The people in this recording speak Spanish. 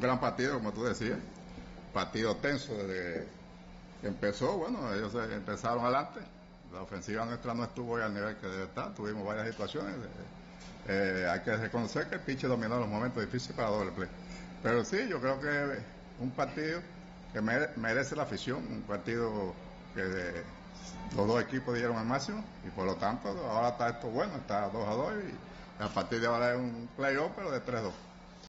gran partido, como tú decías, partido tenso desde que empezó. Bueno, ellos empezaron adelante, la ofensiva nuestra no estuvo al nivel que debe estar, tuvimos varias situaciones. Hay que reconocer que el pitcher dominó los momentos difíciles para doble play. Pero sí, yo creo que un partido que merece la afición, un partido que los dos equipos dieron al máximo y por lo tanto ahora está esto bueno, está 2-2 y a partir de ahora es un playoff pero de 3-2.